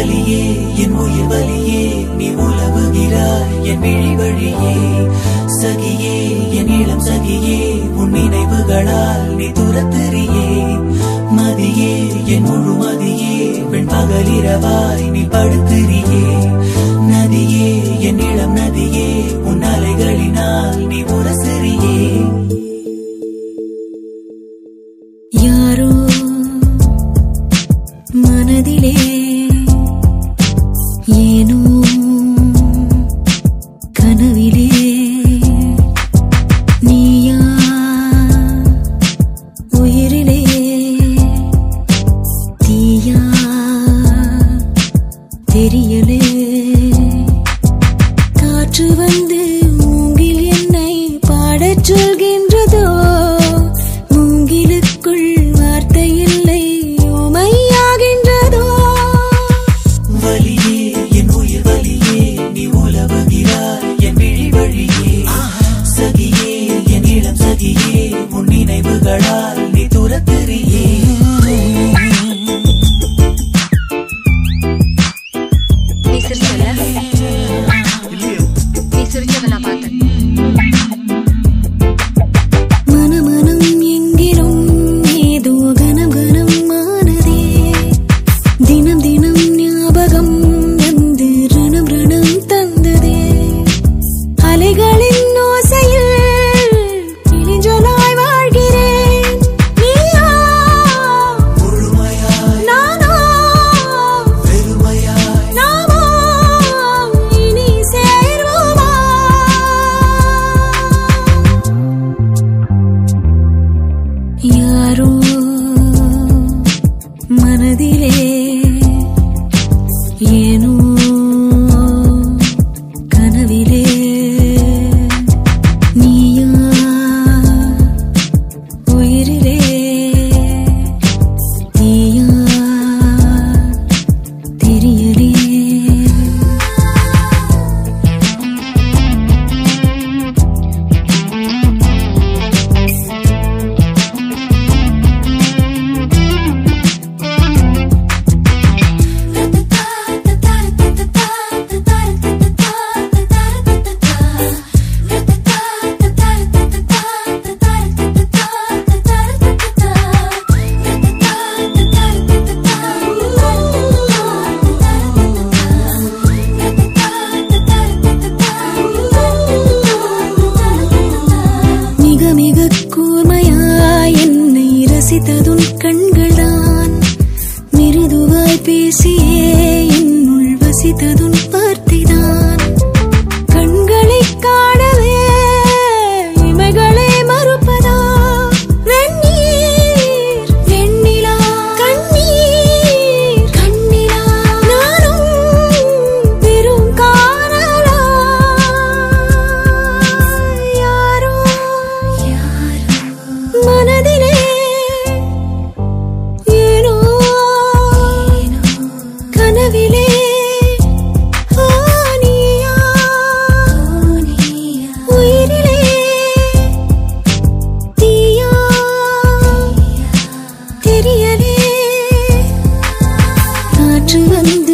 வலியே என் உயிர் வலியே நீ உலவுகிறாய் என் விழி வழியே சகியே என் இளம் சகியே உன் நினைவுகளால் நீ துரத்தெறியே மதியே என் முழு மதியே பெண் பகலிரவாய் நீ படுத்திரியே நதியே என் இளம் நதியே உன் அலைகளினால் நீ உரசெறியே யாரோ மனதிலே ஏனோ கனவிலே நீயா உயிரிலே தீயா தெரியலே காற்று வந்து மூங்கில் என்னை பாடச் சொல்கின்றதோ மூங்கிலுக்குள் வார்த்தை இல்லை ஓமையாகின்றதோ வலியே என் உயிர் வலியே நீ உலவுகிறாய் என் விழி வழியே சகியே என் இளம் சகியே உன் நினைவுகளால் நீ துரத்தெறியே யாரோ மனதிலே ஏனோ கனவிலே நீயா உயிரிலே தீயா தெரியலே ரசித்ததுன் கண்கள்தான் மிருதுவாய் பேசியே என்னுள் வசித்ததுன் வார்த்தைதான் கண்களை காணவே இமைகளை மறுப்பதா வெந்நீர் வெண்ணிலா கண்ணீர் கண்ணிலா நானும் பெரும் காணலா யாரோ மனதிலே கனவிலே நீயா உயிரிலே தீயா தெரியலே காற்று வந்து